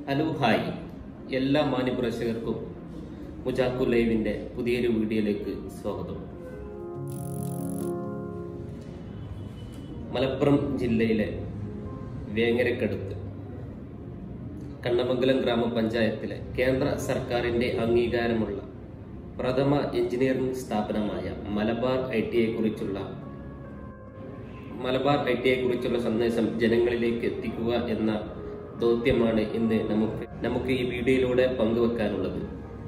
Hello hi എല്ലാ മാന്യപ്രേക്ഷകർക്കും മുജാക്കു ലൈവിന്റെ പുതിയൊരു വീഡിയോയിലേക്ക് സ്വാഗതം. മലപ്പുറം ജില്ലയിലെ വേങ്ങരക്കടുത്ത് കണ്ണമംഗലം ഗ്രാമപഞ്ചായത്തിലെ കേന്ദ്ര സർക്കാരിന്റെ അംഗീകാരമുള്ള പ്രഥമ എഞ്ചിനീയറിംഗ് സ്ഥാപനമായ മലബാർ ഐ.ടി.ഐ കുറിച്ചുള്ള സന്ദേശം ജനങ്ങളിലേക്ക് എത്തിക്കുക എന്ന ദൗത്യമാണ് ഇന്ന് നമുക്ക് ഈ വീഡിയോയിലൂടെ പങ്കുവെക്കാനുള്ളത്.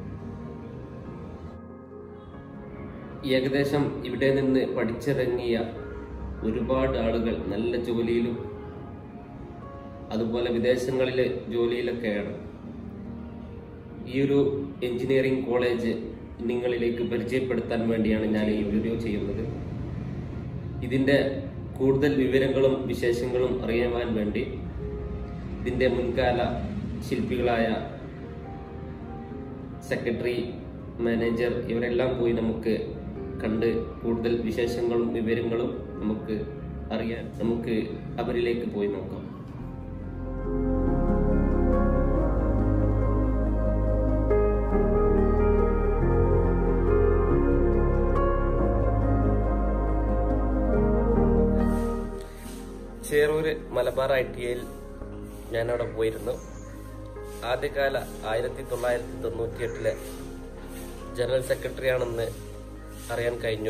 ഏകദേശം ഇവിടെ നിന്ന് പഠിച്ചിറങ്ങിയ ഒരുപാട് ആളുകൾ നല്ല ജോലിയിലും അതുപോലെ വിദേശങ്ങളിലെ ജോലിയിലൊക്കെയാണ്. ഈ ഒരു എഞ്ചിനീയറിംഗ് കോളേജ് നിങ്ങളിലേക്ക് പരിചയപ്പെടുത്താൻ വേണ്ടിയാണ് ഞാൻ ഈ വീഡിയോ ചെയ്യുന്നത്. ഇതിന്റെ കൂടുതൽ വിവരങ്ങളും വിശേഷങ്ങളും അറിയാൻ വേണ്ടി ഇതിന്റെ മുൻകാല ശില്പികളായ സെക്രട്ടറി, മാനേജർ ഇവരെല്ലാം പോയി നമുക്ക് കണ്ട് കൂടുതൽ വിശേഷങ്ങളും വിവരങ്ങളും നമുക്ക് അറിയാൻ നമുക്ക് അവരിലേക്ക് പോയി നോക്കാം. ചേറൂര് മലബാർ ഐ.ടി.ഐയിൽ ഞാനവിടെ പോയിരുന്നു. ആദ്യകാല 1998 ജനറൽ സെക്രട്ടറി ആണെന്ന് അറിയാൻ കഴിഞ്ഞു.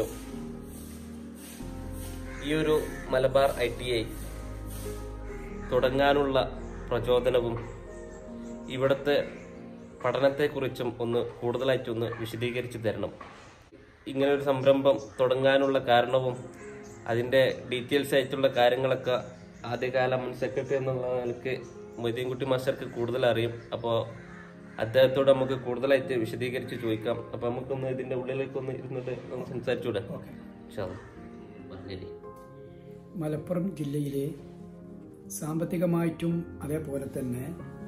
ഈ ഒരു മലബാർ ഐ.ടി.ഐ തുടങ്ങാനുള്ള പ്രചോദനവും ഇവിടുത്തെ പഠനത്തെക്കുറിച്ചും കൂടുതലായിട്ടൊന്ന് വിശദീകരിച്ചു തരണം. ഇങ്ങനൊരു സംരംഭം തുടങ്ങാനുള്ള കാരണവും അതിൻ്റെ ഡീറ്റെയിൽസ് ആയിട്ടുള്ള കാര്യങ്ങളൊക്കെ ആദ്യകാല മുൻ സെക്രട്ടറി എന്നുള്ള നിലക്ക് മൊയ്തീൻകുട്ടി മാസ്റ്റർക്ക് കൂടുതൽ അറിയും. അപ്പോൾ അദ്ദേഹത്തോട് നമുക്ക് കൂടുതലായിട്ട് വിശദീകരിച്ച് ചോദിക്കാം. അപ്പോൾ നമുക്കൊന്ന് ഇതിൻ്റെ ഉള്ളിലേക്കൊന്ന് ഇരുന്നിട്ട് നമുക്ക് സംസാരിച്ചൂടെ? മലപ്പുറം ജില്ലയിലെ സാമ്പത്തികമായിട്ടും അതേപോലെ തന്നെ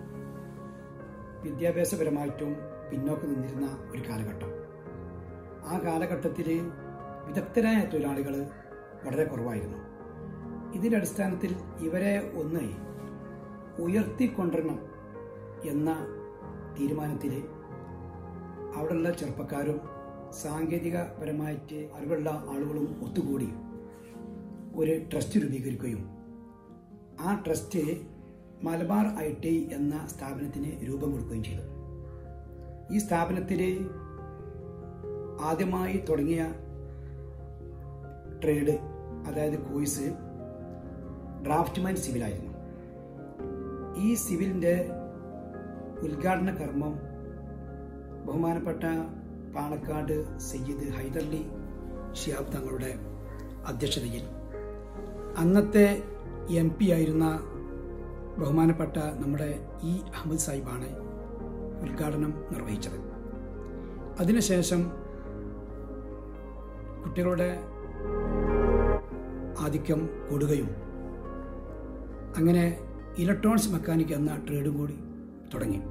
വിദ്യാഭ്യാസപരമായിട്ടും പിന്നോക്കം നിന്നിരുന്ന ഒരു കാലഘട്ടം. ആ കാലഘട്ടത്തിൽ വിദഗ്ധരായ തൊഴിലാളികൾ വളരെ കുറവായിരുന്നു. ഇതിന്റെ അടിസ്ഥാനത്തിൽ ഇവരെ ഒന്ന് ഉയർത്തിക്കൊണ്ടുവരണം എന്ന തീരുമാനത്തിൽ അവിടെയുള്ള ചെറുപ്പക്കാരും സാങ്കേതികപരമായിട്ട് അറിവുള്ള ആളുകളും ഒത്തുകൂടി ഒരു ട്രസ്റ്റ് രൂപീകരിക്കുകയും ആ ട്രസ്റ്റ് മലബാർ ഐ.ടി.ഐ എന്ന സ്ഥാപനത്തിന് രൂപം കൊടുക്കുകയും ചെയ്തു. ഈ സ്ഥാപനത്തിൽ ആദ്യമായി തുടങ്ങിയ ട്രേഡ്, അതായത് കോഴ്സ് ഡ്രാഫ്റ്റ്മാൻ സിവിലായിരുന്നു. ഈ സിവിലിന്റെ ഉദ്ഘാടന കർമ്മം ബഹുമാനപ്പെട്ട പാണക്കാട് സയ്യിദ് ഹൈദർലി ശിഹാബ് തങ്ങളുടെ അധ്യക്ഷതയിൽ അന്നത്തെ MP ആയിരുന്ന ബഹുമാനപ്പെട്ട നമ്മുടെ ഇ അഹമ്മദ് സാഹിബാണ് ഉദ്ഘാടനം നിർവഹിച്ചത്. അതിനുശേഷം കുട്ടികളുടെ ആധിക്യം കൂടുകയും അങ്ങനെ ഇലക്ട്രോണിക്സ് മെക്കാനിക് എന്ന ട്രേഡും കൂടി തുടങ്ങി.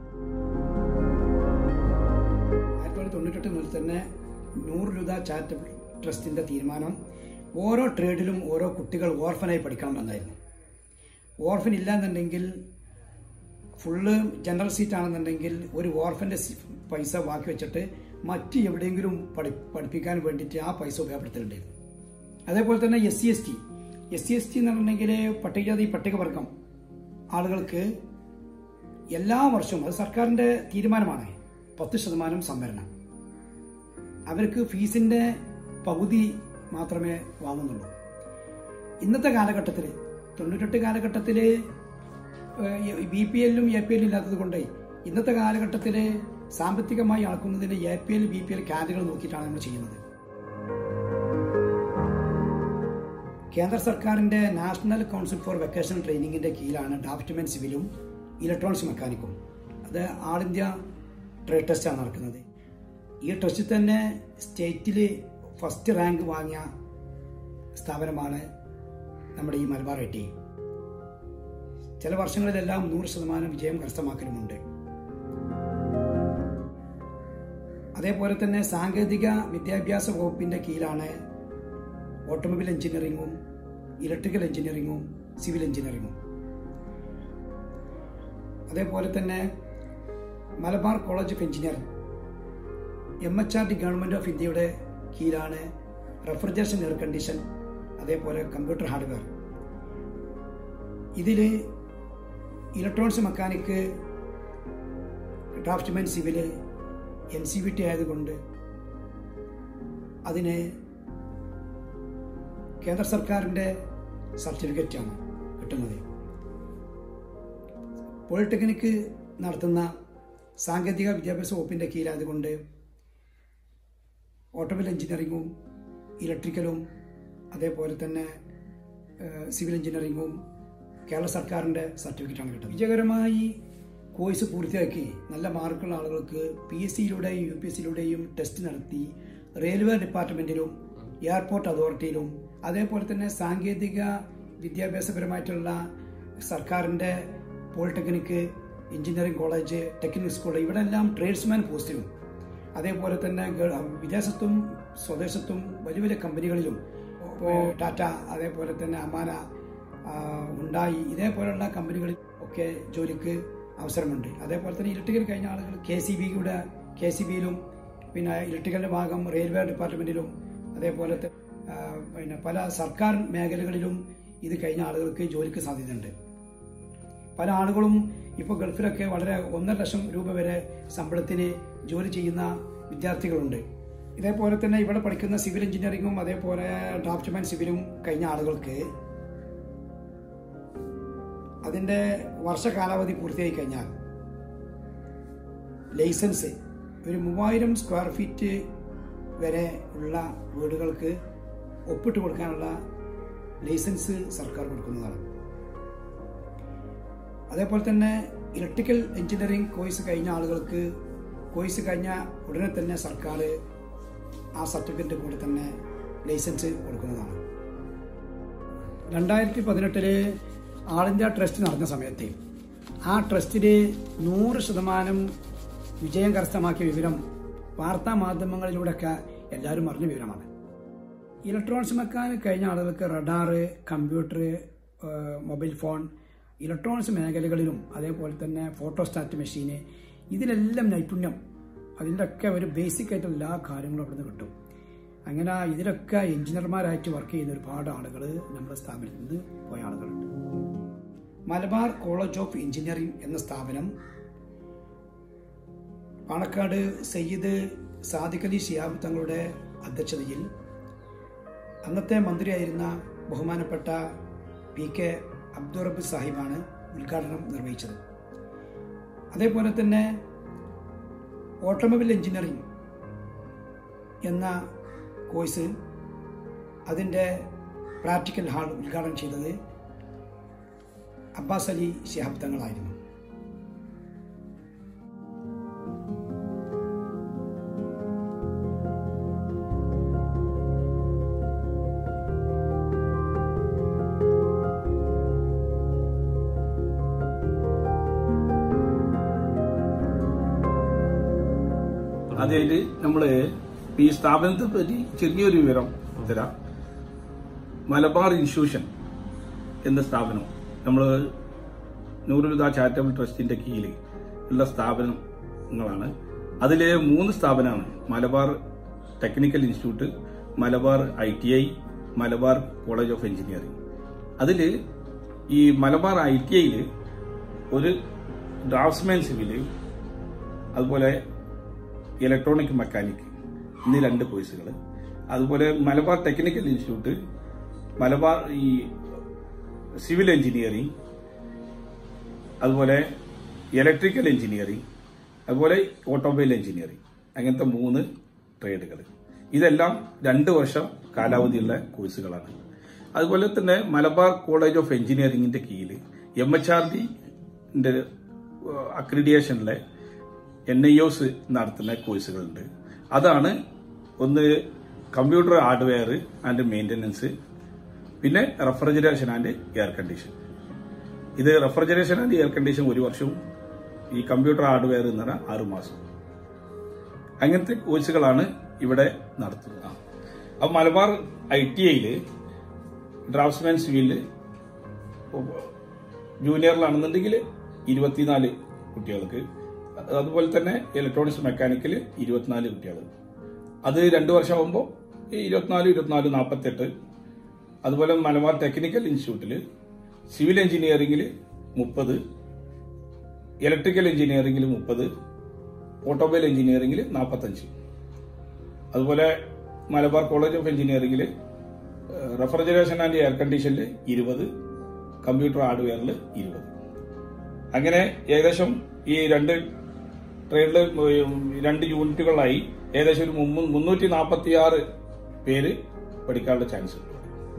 1998 മുതൽ തന്നെ നൂറുലുദ ചാരിറ്റബിൾ ട്രസ്റ്റിന്റെ തീരുമാനം ഓരോ ട്രേഡിലും ഓരോ കുട്ടികൾ ഓർഫനായി പഠിക്കണം എന്നായിരുന്നു. ഓർഫൻ ഇല്ലാന്നുണ്ടെങ്കിൽ ഫുള്ള് ജനറൽ സീറ്റ് ആണെന്നുണ്ടെങ്കിൽ ഒരു ഓർഫന്റെ പൈസ ബാക്കി വെച്ചിട്ട് മറ്റ് എവിടെയെങ്കിലും പഠിപ്പിക്കാൻ വേണ്ടിയിട്ട് ആ പൈസ ഉപയോഗപ്പെടുത്തലുണ്ടായിരുന്നു. അതേപോലെ തന്നെ SC ST എന്ന് പറഞ്ഞിട്ടുണ്ടെങ്കിൽ പട്ടികജാതി പട്ടികവർഗം ആളുകൾക്ക് എല്ലാ വർഷവും, അത് സർക്കാരിന്റെ തീരുമാനമാണ്, 10% സംവരണം. അവർക്ക് ഫീസിന്റെ പകുതി മാത്രമേ വാങ്ങുന്നുള്ളൂ. ഇന്നത്തെ കാലഘട്ടത്തിൽ 98 കാലഘട്ടത്തിൽ BPL-ഉം APL-ഉം ഇല്ലാത്തത് കൊണ്ട് ഇന്നത്തെ കാലഘട്ടത്തിൽ സാമ്പത്തികമായി അളക്കുന്നതിന് APL BPL കാർഡുകൾ നോക്കിയിട്ടാണ് നമ്മൾ ചെയ്യുന്നത്. കേന്ദ്ര സർക്കാരിന്റെ നാഷണൽ കൗൺസിൽ ഫോർ വൊക്കേഷണൽ ട്രെയിനിങ്ങിന്റെ കീഴിലാണ് ഡ്രാഫ്റ്റ്മാൻ സിവിലും ഇലക്ട്രോണിക്സ് മെക്കാനിക്കും. അത് ആൾ ഇന്ത്യ ട്രേഡ് ടെസ്റ്റാണ് നടക്കുന്നത്. ഈ ടെസ്റ്റിൽ തന്നെ സ്റ്റേറ്റിൽ ഫസ്റ്റ് റാങ്ക് വാങ്ങിയ സ്ഥാപനമാണ് നമ്മുടെ ഈ മലബാർ ഐ.ടി.ഐ. ചില വർഷങ്ങളിലെല്ലാം 100% വിജയം കരസ്ഥമാക്കലുമുണ്ട്. അതേപോലെ തന്നെ സാങ്കേതിക വിദ്യാഭ്യാസ വകുപ്പിന്റെ കീഴിലാണ് ഓട്ടോമൊബൈൽ എഞ്ചിനീയറിംഗും ഇലക്ട്രിക്കൽ എഞ്ചിനീയറിംഗും സിവിൽ എഞ്ചിനീയറിംഗും. അതേപോലെ തന്നെ Malabar college of engineering MHRD government of ഇന്ത്യയുടെ കീഴിലാണ് റെഫ്രിജറേഷൻ എയർ കണ്ടീഷൻ, അതേപോലെ കമ്പ്യൂട്ടർ ഹാർഡ്വെയർ. ഇതിൽ electronics mechanic, draughtsman civil, NCVT ആയതുകൊണ്ട് അതിന് കേന്ദ്ര സർക്കാരിൻ്റെ സർട്ടിഫിക്കറ്റാണ് കിട്ടുന്നത്. പോളിടെക്നിക്ക് നടത്തുന്ന സാങ്കേതിക വിദ്യാഭ്യാസ വകുപ്പിൻ്റെ കീഴിലായതുകൊണ്ട് ഓട്ടോമൊബൈൽ എഞ്ചിനീയറിങ്ങും ഇലക്ട്രിക്കലും അതേപോലെ തന്നെ സിവിൽ എഞ്ചിനീയറിങ്ങും കേരള സർക്കാരിൻ്റെ സർട്ടിഫിക്കറ്റാണ് കിട്ടുന്നത്. വിജയകരമായി കോഴ്സ് പൂർത്തിയാക്കി നല്ല മാർക്കുള്ള ആളുകൾക്ക് PSCയിലൂടെയും UPSCയിലൂടെയും ടെസ്റ്റ് നടത്തി റെയിൽവേ ഡിപ്പാർട്ട്മെൻറ്റിലും എയർപോർട്ട് അതോറിറ്റിയിലും അതേപോലെ തന്നെ സാങ്കേതിക വിദ്യാഭ്യാസപരമായിട്ടുള്ള സർക്കാരിൻ്റെ polytechnic, engineering college, technical school, ഇവിടെ എല്ലാം ട്രേഡ്സ്മാൻ പോസ്റ്റിലും അതേപോലെ തന്നെ വിദേശത്തും സ്വദേശത്തും വലിയ വലിയ കമ്പനികളിലും ടാറ്റ, അതേപോലെ തന്നെ അമാന, ഉണ്ടായി, ഇതേപോലെയുള്ള കമ്പനികളിൽ ഒക്കെ ജോലിക്ക് അവസരമുണ്ട്. അതേപോലെ തന്നെ ഇലക്ട്രിക്കൽ കഴിഞ്ഞ ആളുകൾ KCBയിലും പിന്നെ ഇലക്ട്രിക്കലിൻ്റെ ഭാഗം റെയിൽവേ ഡിപ്പാർട്ട്മെൻറ്റിലും അതേപോലെ പിന്നെ പല സർക്കാർ മേഖലകളിലും ഇത് കഴിഞ്ഞ ആളുകൾക്ക് ജോലിക്ക് സാധ്യതയുണ്ട്. പല ആളുകളും ഇപ്പോൾ ഗൾഫിലൊക്കെ വളരെ 1.5 ലക്ഷം രൂപ വരെ ശമ്പളത്തിന് ജോലി ചെയ്യുന്ന വിദ്യാർത്ഥികളുണ്ട്. ഇതേപോലെ തന്നെ ഇവിടെ പഠിക്കുന്ന സിവിൽ എഞ്ചിനീയറിങ്ങും അതേപോലെ ഡ്രാഫ്റ്റ്മാൻ സിവിലും കഴിഞ്ഞ ആളുകൾക്ക് അതിൻ്റെ വർഷകാലാവധി പൂർത്തിയായി കഴിഞ്ഞാൽ ലൈസൻസ് ഒരു 3000 സ്ക്വയർ ഫീറ്റ് വരെ ഉള്ള വീടുകൾക്ക് ഒപ്പിട്ട് കൊടുക്കാനുള്ള ലൈസൻസ് സർക്കാർ കൊടുക്കുന്നതാണ്. അതേപോലെ തന്നെ ഇലക്ട്രിക്കൽ എഞ്ചിനീയറിംഗ് കോഴ്സ് കഴിഞ്ഞ ആളുകൾക്ക് കോഴ്സ് കഴിഞ്ഞ ഉടനെ തന്നെ സർക്കാർ ആ സർട്ടിഫിക്കറ്റ് കൂടെ തന്നെ ലൈസൻസ് കൊടുക്കുന്നതാണ്. 2018 ആൾ ഇന്ത്യ ട്രസ്റ്റ് നടന്ന സമയത്ത് ആ ട്രസ്റ്റിൽ 100% വിജയം കരസ്ഥമാക്കിയ വിവരം വാർത്താ മാധ്യമങ്ങളിലൂടെയൊക്കെ എല്ലാവരും അറിഞ്ഞ വിവരമാണ്. ഇലക്ട്രോണിക്സ് മെക്കാനിക് കഴിഞ്ഞ ആളുകൾക്ക് radar, computer, mobile phone, electronics മേഖലകളിലും അതേപോലെ തന്നെ ഫോട്ടോസ്റ്റാറ്റ് മെഷീന്, ഇതിലെല്ലാം നൈപുണ്യം, അതിൻ്റെ ഒക്കെ ഒരു ബേസിക് ആയിട്ടുള്ള എല്ലാ കാര്യങ്ങളും അവിടെ നിന്ന് കിട്ടും. അങ്ങനെ ഇതിലൊക്കെ എഞ്ചിനീയർമാരായിട്ട് വർക്ക് ചെയ്യുന്ന ഒരുപാട് ആളുകൾ നമ്മുടെ സ്ഥാപനത്തിൽ നിന്ന് പോയ ആളുകളുണ്ട്. മലബാർ കോളേജ് ഓഫ് എഞ്ചിനീയറിംഗ് എന്ന സ്ഥാപനം പാണക്കാട് സയ്യിദ് സാദിഖ് അലി ശിഹാബ് തങ്ങളുടെ അധ്യക്ഷതയിൽ അന്നത്തെ മന്ത്രിയായിരുന്ന ബഹുമാനപ്പെട്ട PK അബ്ദുൾ റബ്ബ് സാഹിബാണ് ഉദ്ഘാടനം നിർവഹിച്ചത്. അതേപോലെ തന്നെ ഓട്ടോമൊബൈൽ എഞ്ചിനീയറിംഗ് എന്ന കോഴ്സ് അതിൻ്റെ പ്രാക്ടിക്കൽ ഹാൾ ഉദ്ഘാടനം ചെയ്തത് അബ്ബാസ് അലി ശിഹാബ് തങ്ങളായിരുന്നു. അതായത് നമ്മള് ഈ സ്ഥാപനത്തെ പറ്റി ചെറിയൊരു വിവരം തരാം. മലബാർ ഇൻസ്റ്റിറ്റ്യൂഷൻ എന്ന സ്ഥാപനം നമ്മൾ നൂറുൽ ഹുദ ചാരിറ്റബിൾ ട്രസ്റ്റിന്റെ കീഴിൽ ഉള്ള സ്ഥാപനങ്ങളാണ്. അതിലെ 3 സ്ഥാപനമാണ് Malabar technical institute, Malabar ITI, Malabar college of engineering. അതിൽ ഈ മലബാർ ITIയിൽ ഒരു ഡ്രാഫ്റ്റ്സ്മാൻ സിവില്, അതുപോലെ ഇലക്ട്രോണിക് മെക്കാനിക് എന്നീ 2 കോഴ്സുകൾ, അതുപോലെ മലബാർ ടെക്നിക്കൽ ഇൻസ്റ്റിറ്റ്യൂട്ട്, മലബാർ ഈ സിവിൽ എഞ്ചിനീയറിംഗ്, അതുപോലെ ഇലക്ട്രിക്കൽ എഞ്ചിനീയറിംഗ്, അതുപോലെ ഓട്ടോമൊബൈൽ എഞ്ചിനീയറിംഗ്, അങ്ങനത്തെ 3 ട്രേഡുകൾ. ഇതെല്ലാം 2 വർഷം കാലാവധിയുള്ള കോഴ്സുകളാണ്. അതുപോലെ തന്നെ മലബാർ കോളേജ് ഓഫ് എഞ്ചിനീയറിംഗിന്റെ കീഴിൽ MHRDന്റെ അക്രിഡിയേഷനിലെ NIOS നടത്തുന്ന കോഴ്സുകളുണ്ട്. അതാണ് ഒന്ന് കമ്പ്യൂട്ടർ ഹാർഡ്വെയർ ആൻഡ് മെയിൻ്റനൻസ്, പിന്നെ റെഫ്രിജറേഷൻ ആൻഡ് എയർ കണ്ടീഷൻ. ഇത് റെഫ്രിജറേഷൻ ആൻഡ് എയർ കണ്ടീഷൻ 1 വർഷവും, ഈ കമ്പ്യൂട്ടർ ഹാർഡ്വെയർ എന്ന് പറഞ്ഞാൽ 6 മാസം. അങ്ങനത്തെ കോഴ്സുകളാണ് ഇവിടെ നടത്തുന്നത്. അപ്പോൾ മലബാർ ITIയിൽ ഡ്രാഫ്റ്റ്സ്മാൻ സിവിൽ ജൂനിയറിലാണെന്നുണ്ടെങ്കിൽ 24 കുട്ടികൾക്ക്. അതുപോലെ തന്നെ ഇലക്ട്രോണിക്സ് മെക്കാനിക്കൽ 24 കുട്ടികൾ. അത് 2 വർഷമാകുമ്പോൾ 24, 48. അതുപോലെ മലബാർ ടെക്നിക്കൽ ഇൻസ്റ്റിറ്റ്യൂട്ടിൽ സിവിൽ എഞ്ചിനീയറിംഗിൽ 30, ഇലക്ട്രിക്കൽ എഞ്ചിനീയറിംഗിൽ 30, ഓട്ടോമൊബൈൽ എഞ്ചിനീയറിംഗിൽ 45. അതുപോലെ മലബാർ കോളേജ് ഓഫ് എഞ്ചിനീയറിംഗിൽ റെഫ്രിജറേഷൻ ആൻഡ് എയർ കണ്ടീഷനിൽ 20, കമ്പ്യൂട്ടർ ഹാർഡ്വെയറിൽ 20. അങ്ങനെ ഏകദേശം ഈ 2 ട്രേഡിൽ 2 യൂണിറ്റുകളായി ഏകദേശം ഒരു 346 പേര് പഠിക്കാനുള്ള ചാൻസ് ഉണ്ട്.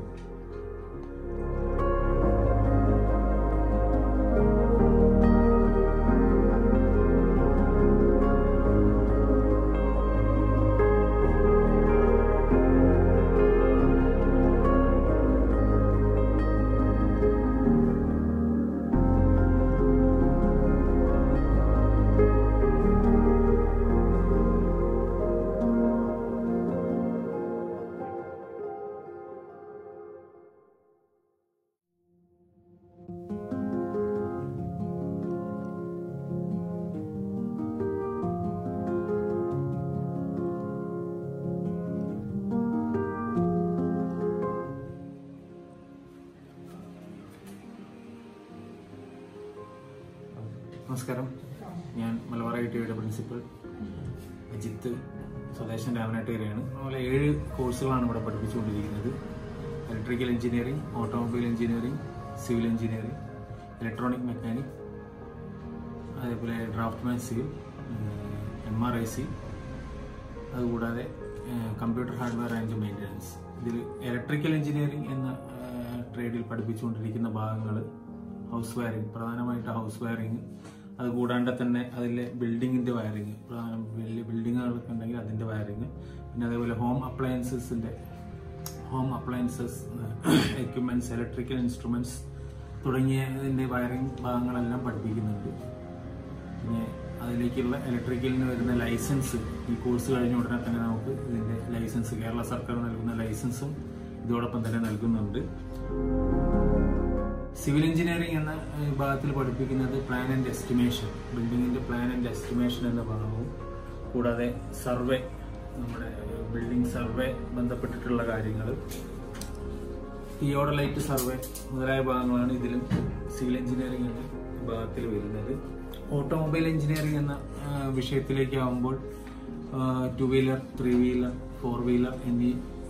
നമസ്കാരം, ഞാൻ മലബാർ ITIയുടെ പ്രിൻസിപ്പൽ അജിത്ത്, സ്വദേശം രാമനാട്ടുകരയാണ്. അതുപോലെ 7 കോഴ്സുകളാണ് ഇവിടെ പഠിപ്പിച്ചുകൊണ്ടിരിക്കുന്നത്. Electrical engineering, automobile engineering, civil engineering, electronic mechanic, അതേപോലെ ഡ്രാഫ്റ്റ്മാൻ സിവിൽ, MRIC, അതുകൂടാതെ കമ്പ്യൂട്ടർ ഹാർഡ്വെയർ ആൻഡ് മെയിൻ്റനൻസ്. ഇതിൽ ഇലക്ട്രിക്കൽ എഞ്ചിനീയറിംഗ് എന്ന ട്രേഡിൽ പഠിപ്പിച്ചുകൊണ്ടിരിക്കുന്ന ഭാഗങ്ങൾ ഹൗസ് വയറിംഗ്, പ്രധാനമായിട്ട് ഹൗസ് വയറിംഗ്, അതുകൂടാണ്ട് തന്നെ അതിലെ ബിൽഡിങ്ങിൻ്റെ വയറിംഗ്, വലിയ ബിൽഡിങ്ങുകളൊക്കെ ഉണ്ടെങ്കിൽ അതിൻ്റെ വയറിംഗ്, പിന്നെ അതേപോലെ home appliances equipments, electrical instruments തുടങ്ങിയതിൻ്റെ വയറിംഗ് ഭാഗങ്ങളെല്ലാം പഠിപ്പിക്കുന്നുണ്ട്. പിന്നെ അതിലേക്കുള്ള ഇലക്ട്രിക്കലിന് വരുന്ന ലൈസൻസ് ഈ കോഴ്സ് കഴിഞ്ഞ ഉടനെ തന്നെ നമുക്ക് ഇതിൻ്റെ ലൈസൻസ് കേരള സർക്കാർ നൽകുന്ന ലൈസൻസും ഇതോടൊപ്പം തന്നെ നൽകുന്നുണ്ട്. സിവിൽ എഞ്ചിനീയറിംഗ് എന്ന വിഭാഗത്തിൽ പഠിപ്പിക്കുന്നത് പ്ലാൻ ആൻഡ് എസ്റ്റിമേഷൻ, ബിൽഡിങ്ങിന്റെ പ്ലാൻ ആൻഡ് എസ്റ്റിമേഷൻ എന്ന ഭാഗവും, കൂടാതെ സർവേ, നമ്മുടെ ബിൽഡിംഗ് സർവേ ബന്ധപ്പെട്ടിട്ടുള്ള കാര്യങ്ങൾ, തിയോഡലൈറ്റ് സർവേ മുതലായ ഭാഗങ്ങളാണ് ഇതിലും സിവിൽ എഞ്ചിനീയറിംഗ് എന്ന വിഭാഗത്തിൽ വരുന്നത്. ഓട്ടോമൊബൈൽ എഞ്ചിനീയറിംഗ് എന്ന വിഷയത്തിലേക്കാവുമ്പോൾ 2 വീലർ, 3 വീലർ, 4 വീലർ എന്നീ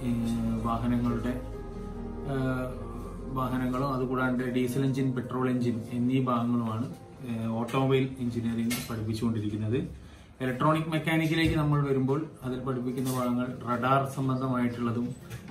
വാഹനങ്ങളും അതുകൂടാണ്ട് ഡീസൽ എഞ്ചിൻ, പെട്രോൾ എഞ്ചിൻ എന്നീ ഭാഗങ്ങളുമാണ് ഓട്ടോമൊബൈൽ എഞ്ചിനീയറിംഗ് പഠിപ്പിച്ചുകൊണ്ടിരിക്കുന്നത്. ഇലക്ട്രോണിക് മെക്കാനിക്കിലേക്ക് നമ്മൾ വരുമ്പോൾ അതിൽ പഠിപ്പിക്കുന്ന ഭാഗങ്ങൾ റഡാർ സംബന്ധമായിട്ടുള്ളതും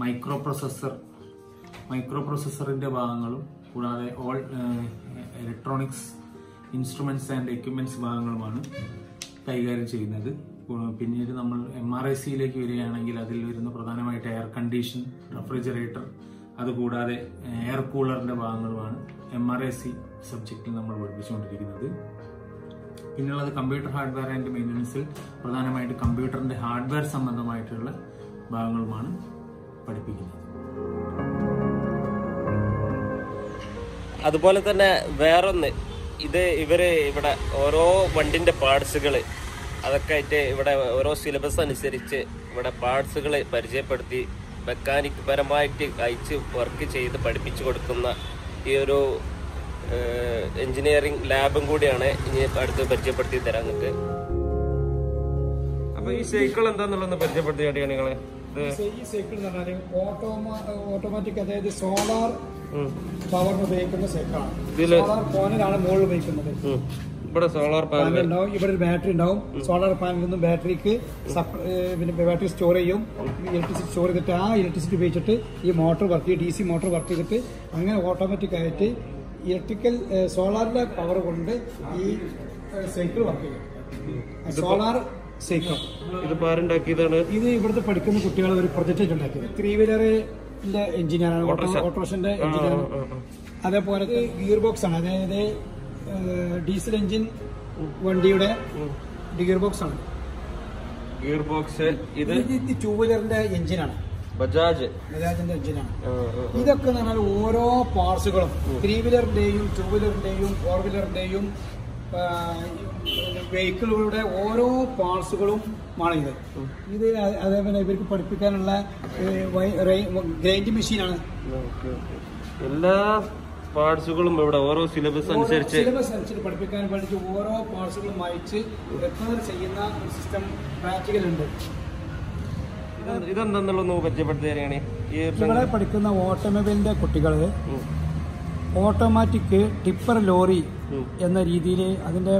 മൈക്രോപ്രൊസസ്സറിന്റെ ഭാഗങ്ങളും കൂടാതെ all electronics instruments and equipments ഭാഗങ്ങളുമാണ് കൈകാര്യം ചെയ്യുന്നത്. പിന്നീട് നമ്മൾ MRICയിലേക്ക് വരികയാണെങ്കിൽ അതിൽ വരുന്ന പ്രധാനമായിട്ട് എയർ കണ്ടീഷൻ, റെഫ്രിജറേറ്റർ, അതുകൂടാതെ എയർ കൂളറിന്റെ ഭാഗങ്ങളുമാണ് MRIC സബ്ജക്റ്റിൽ നമ്മൾ പഠിപ്പിച്ചുകൊണ്ടിരിക്കുന്നത്. പിന്നുള്ളത് കമ്പ്യൂട്ടർ ഹാർഡ്വെയർ ആൻഡ് മെയിൻ്റനൻസിൽ പ്രധാനമായിട്ട് കമ്പ്യൂട്ടറിന്റെ ഹാർഡ്വെയർ സംബന്ധമായിട്ടുള്ള ഭാഗങ്ങളുമാണ് പഠിപ്പിക്കുന്നത്. അതുപോലെ തന്നെ വേറൊന്ന്, ഇവര് ഇവിടെ ഓരോ വണ്ടിന്റെ പാർട്സുകൾ അതൊക്കെ ആയിട്ട് ഇവിടെ ഓരോ സിലബസ് അനുസരിച്ച് ഇവിടെ പാർട്സുകൾ പരിചയപ്പെടുത്തി മെക്കാനിക് പരമായിട്ട് അയച്ച് വർക്ക് ചെയ്ത് പഠിപ്പിച്ചു കൊടുക്കുന്ന ഈ ഒരു എഞ്ചിനീയറിംഗ് ലാബും കൂടിയാണ് ഇനി അടുത്ത് പരിചയപ്പെടുത്തി തരാൻ നിങ്ങൾക്ക്. അപ്പൊ ഈ സൈക്കിൾ എന്താന്നുള്ളത് പരിചയപ്പെടുത്തിയാണ് നിങ്ങള്. ഈ സൈക്കിൾ എന്ന് പറഞ്ഞാൽ ഓട്ടോമാറ്റിക്, അതായത് സോളാർ പവറിന് ഉപയോഗിക്കുന്ന സൈക്കിളാണ്. സോളാർ പാനലാണ് മുകളിൽ ഉപയോഗിക്കുന്നത്. ഇവിടെ സോളാർ പാനൽ ഉണ്ടാവും, ഇവിടെ ഒരു ബാറ്ററി ഉണ്ടാവും. സോളാർ പാനലിൽ നിന്നും ബാറ്ററിക്ക് പിന്നെ ബാറ്ററി സ്റ്റോർ ചെയ്യും, ഇലക്ട്രിസിറ്റി സ്റ്റോർ ചെയ്തിട്ട് ആ ഇലക്ട്രിസിറ്റി ഉപയോഗിച്ചിട്ട് ഈ മോട്ടോർ വർക്ക് ചെയ്യും, DC മോട്ടോർ വർക്ക് ചെയ്തിട്ട് അങ്ങനെ ഓട്ടോമാറ്റിക് ആയിട്ട് ഇലക്ട്രിക്കൽ സോളാറിന്റെ പവർ കൊണ്ട് ഈ സൈക്കിൾ വർക്ക് ചെയ്യും. സോളാർ സൈക്കിൾ ഇത് പാരുണ്ടാക്കിയതാണ്. ഇത് ഇവിടുത്തെ പഠിക്കുന്ന കുട്ടികൾ ഒരു പ്രൊജക്റ്റ് ഉണ്ടാക്കിയത്. 3 വീലറിന്റെ എഞ്ചിനീയറാണ്, ഓട്ടോറിക്ഷന്റെ എഞ്ചിനീയർ. അതേപോലെ ഗിയർ ബോക്സ് ആണ്, അതായത് ഡീസൽ എഞ്ചിൻ വണ്ടിയുടെ ഗിയർ ബോക്സ് ആണ്. ഗിയർ ബോക്സ് ഇത് 2 വീലറിന്റെ എഞ്ചിനാണ്. ബജാജിന്റെ എഞ്ചിനാണ്. ഇതൊക്കെ എന്ന് പറഞ്ഞാൽ ഓരോ പാർട്സുകളും 3 വീലറിന്റെയും 2 വീലറിന്റെയും 4 വീലറിന്റെയും വെഹിക്കിളുകളുടെ ഓരോ പാർട്സുകളും ആണ് ഇത്. അതേപോലെ ഇവർക്ക് പഠിപ്പിക്കാനുള്ള ഗ്രൈൻഡിങ് മെഷീനാണ്. എല്ലാ പാർട്സുകളും ഇവിടെ ഓരോ സിലബസ് അനുസരിച്ച് പഠിപ്പിക്കാൻ വേണ്ടിയിട്ട് ഓരോ പാർട്സുകളും വായിച്ച് റിപ്പയർ ചെയ്യുന്ന ഒരു സിസ്റ്റം പ്രാക്ടിക്കൽ ഉണ്ട്. ഇതെന്താന്നുള്ളത് പരിചയപ്പെടുത്തുകയാണ്. ഇവിടെ പഠിക്കുന്ന ഓട്ടോമൊബൈലിന്റെ കുട്ടികൾ ഓട്ടോമാറ്റിക് ടിപ്പർ ലോറി എന്ന രീതിയിൽ അതിന്റെ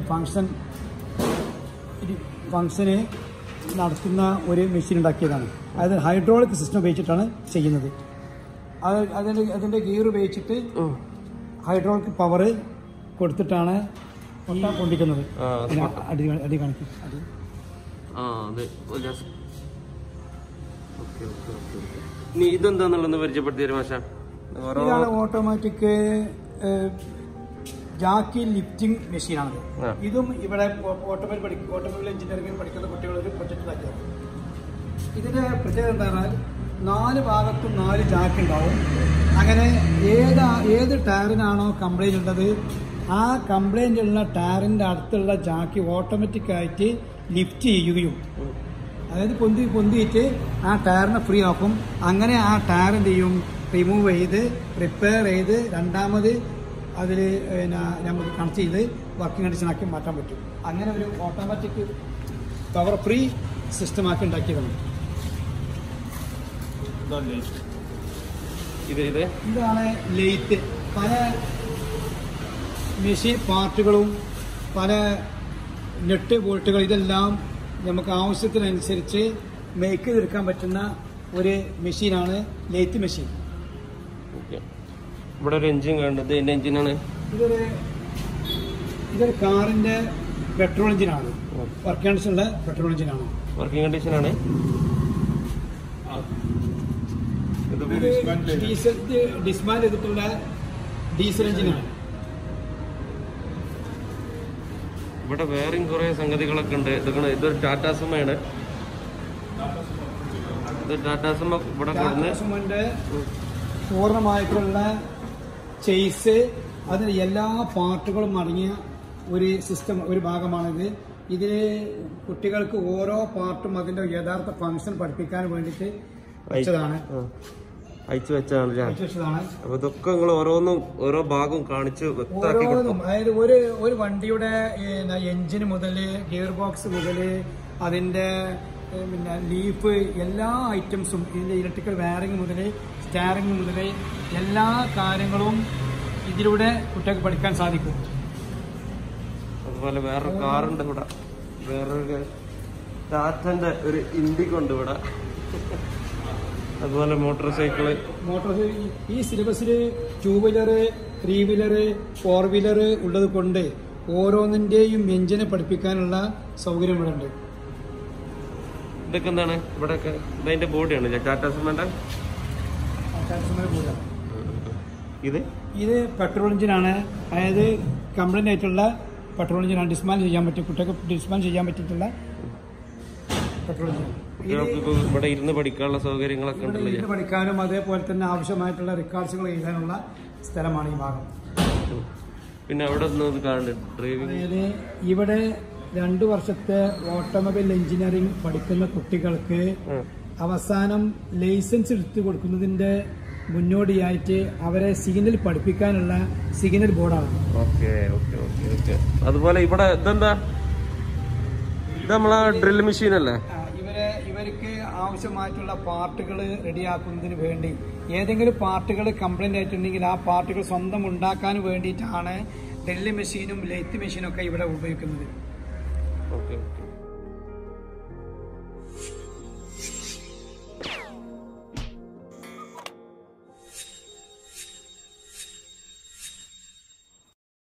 ഫംഗ്ഷന് നടത്തുന്ന ഒരു മെഷീൻ ഉണ്ടാക്കിയതാണ്. അതായത് ഹൈഡ്രോളിക് സിസ്റ്റം ഉപയോഗിച്ചിട്ടാണ് ചെയ്യുന്നത്. അതിന്റെ ഗിയർ ഉപയോഗിച്ചിട്ട് ഹൈഡ്രോളിക് പവർ കൊടുത്തിട്ടാണ് കൊണ്ടിരിക്കുന്നത്. അടി കാണിക്കും. ഇതെന്താന്നുള്ളത് പരിചയപ്പെടുത്തി തരും മാഷ. ഇതാണ് ഓട്ടോമാറ്റിക് ജാക്കി ലിഫ്റ്റിംഗ് മെഷീനാണ്. ഇതും ഇവിടെ ഓട്ടോമൊബൈൽ എഞ്ചിനീയറിംഗ് പഠിക്കുന്ന കുട്ടികൾ ഒരു പ്രൊജക്റ്റിലാക്കിയത്. ഇതിന്റെ പ്രത്യേകത എന്താ പറഞ്ഞാൽ 4 ഭാഗത്തും 4 ജാക്ക് ഉണ്ടാവും. അങ്ങനെ ഏത് ടയറിനാണോ കംപ്ലൈന്റ് ഉള്ളത് ആ കംപ്ലൈന്റ് ഉള്ള ടയറിന്റെ അടുത്തുള്ള ജാക്കി ഓട്ടോമാറ്റിക്കായിട്ട് ലിഫ്റ്റ് ചെയ്യുകയും, അതായത് പൊന്തിയിട്ട് ആ ടയറിനെ ഫ്രീ ആക്കും. അങ്ങനെ ആ ടയർ എന്ത് ചെയ്യും, റിമൂവ് ചെയ്ത് റിപ്പയർ ചെയ്ത് രണ്ടാമത് അതിൽ നമുക്ക് കണക്ട് ചെയ്ത് വർക്കിംഗ് കണ്ടീഷനാക്കി മാറ്റാൻ പറ്റും. അങ്ങനെ ഒരു ഓട്ടോമാറ്റിക് പവർ ഫ്രീ സിസ്റ്റമാക്കി ഉണ്ടാക്കിയതാണ്. ഇതാണ് ലെയ്ത്ത്. പല മെഷീൻ പാർട്ടുകളും പല നെട്ട് ബോൾട്ടുകൾ ഇതെല്ലാം നമുക്ക് ആവശ്യത്തിനനുസരിച്ച് മേക്ക് ചെയ്തെടുക്കാൻ പറ്റുന്ന ഒരു മെഷീനാണ് ലെയ്ത്ത് മെഷീൻ. ഇവിടെ ഒരു എഞ്ചിൻ കണ്ടത് എന്റെ എഞ്ചിനാണ്. ഇതൊരു കാറിന്റെ പെട്രോൾ എഞ്ചിനാണ്. വർക്കിംഗ് കണ്ടീഷനുള്ള പെട്രോൾ എഞ്ചിനാണ്. വർക്കിംഗ് കണ്ടീഷനാണ്. ഡിസ്മാൻ ചെയ്തിട്ടുള്ള ഡീസൽ എഞ്ചിനാണ്. ഇവിടെ വേറെയും കുറെ സംഗതികളൊക്കെ ഉണ്ട്. ഇതൊരു ടാറ്റാ സുമയാണ്. ഇത് ടാറ്റാ സുമ ഇവിടെ പൂർണ്ണമായിട്ടുള്ള ചെയ്സ്, അതിന് എല്ലാ പാർട്ടുകളും അടങ്ങിയ ഒരു സിസ്റ്റം, ഒരു ഭാഗമാണിത്. ഇതിൽ കുട്ടികൾക്ക് ഓരോ പാർട്ടും അതിന്റെ യഥാർത്ഥ ഫംഗ്ഷൻ പഠിപ്പിക്കാൻ വേണ്ടിയിട്ട് വെച്ചതാണ്. അയച്ചു വെച്ചതാണ്. അപ്പൊ ഇതൊക്കെ നിങ്ങൾ ഓരോന്നും ഓരോ ഭാഗവും കാണിച്ച് വ്യക്തമാക്കി കൊടുക്കും. അതായത് ഒരു വണ്ടിയുടെ എഞ്ചിന് മുതല് ഗിയർ ബോക്സ് മുതല് അതിന്റെ പിന്നെ ലീഫ് എല്ലാ ഐറ്റംസും, ഇതിന്റെ ഇലക്ട്രിക്കൽ വയറിംഗ് മുതല് സ്റ്റാറിംഗ് മുതല് എല്ലാ കാര്യങ്ങളും ഇതിലൂടെ കുട്ടികൾക്ക് പഠിക്കാൻ സാധിക്കും. അതുപോലെ വേറൊരു കാറുണ്ട് ഇവിടെ, വേറൊരു ടാറ്റന്റെ ഒരു ഇൻഡിഗോ ഉണ്ട് ഇവിടെ. അതുപോലെ മോട്ടോർ സൈക്കിള്. ഈ സിലബസില് 2 വീലറ് 3 വീലറ് 4 വീലറ് ഉള്ളത് കൊണ്ട് ഓരോന്നിന്റെയും എഞ്ചിനെ പഠിപ്പിക്കാനുള്ള സൗകര്യം ഇവിടെ ഉണ്ട്. ഇതൊക്കെ എന്താണ് ഇവിടെ ഇതിന്റെ ബോഡിയാണ് ടാറ്റാ സുമോന്റെ. ഇത് പെട്രോൾ എഞ്ചിനാണ്. അതായത് കംപ്ലൈന്റ് ആയിട്ടുള്ള പെട്രോൾ എഞ്ചിനാണ്. ഡിസ്മാൻഡിൽ ചെയ്യാൻ പറ്റും, കുട്ടികൾക്ക് ഡിസ്മാൻഡിൽ ചെയ്യാൻ പറ്റിയിട്ടുള്ള പെട്രോൾ എഞ്ചിൻ. ഇവിടെ ഇരുന്ന് പഠിക്കാനുള്ള സൗകര്യങ്ങളൊക്കെ ഇരുന്ന് പഠിക്കാനും അതേപോലെ തന്നെ ആവശ്യമായിട്ടുള്ള റെക്കോർഡ്സുകൾ എഴുതാനുള്ള സ്ഥലമാണ് ഈ ഭാഗം. പിന്നെ അവിടെ അതായത് ഇവിടെ 2 വർഷത്തെ ഓട്ടോമൊബൈൽ എഞ്ചിനീയറിംഗ് പഠിക്കുന്ന കുട്ടികൾക്ക് അവസാനം ലൈസൻസ് എടുത്തു കൊടുക്കുന്നതിന്റെ മുന്നോടിയായിട്ട് അവരെ സിഗ്നൽ പഠിപ്പിക്കാനുള്ള സിഗ്നൽ ബോർഡാണ്. അതുപോലെ ഇവിടെ ഇതെന്താ, ഇത് നമ്മളെ ഡ്രിൽ മെഷീൻ അല്ലേ? ഇവർക്ക് ആവശ്യമായിട്ടുള്ള പാർട്ടുകൾ റെഡിയാക്കുന്നതിന് വേണ്ടി ഏതെങ്കിലും പാർട്ടുകൾ കംപ്ലൈന്റ് ആയിട്ടുണ്ടെങ്കിൽ ആ പാർട്ടുകൾ സ്വന്തം ഉണ്ടാക്കാൻ വേണ്ടിയിട്ടാണ് ഡ്രിൽ മെഷീനും ലെയ്ത്ത് മെഷീനും ഒക്കെ ഇവിടെ ഉപയോഗിക്കുന്നത്.